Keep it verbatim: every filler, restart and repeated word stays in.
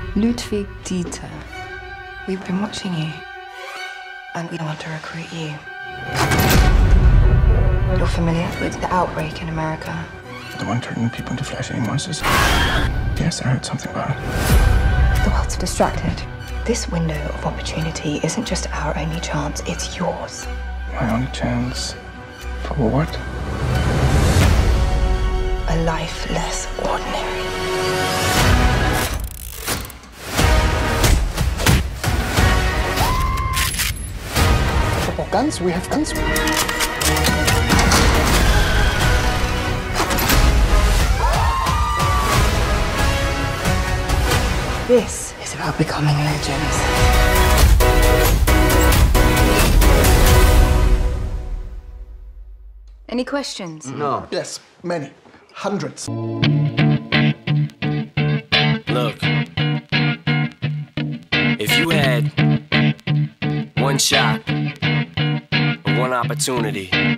Ludwig Dieter. We've been watching you, and we want to recruit you. You're familiar with the outbreak in America? The one turning people into flesh-eating monsters? Yes, I heard something about it. The world's distracted. This window of opportunity isn't just our only chance, it's yours. My only chance for what? A life less ordinary. Guns? We have guns. This is about becoming legends. Any questions? No. Yes, many. Hundreds. Look. If you had one shot, one opportunity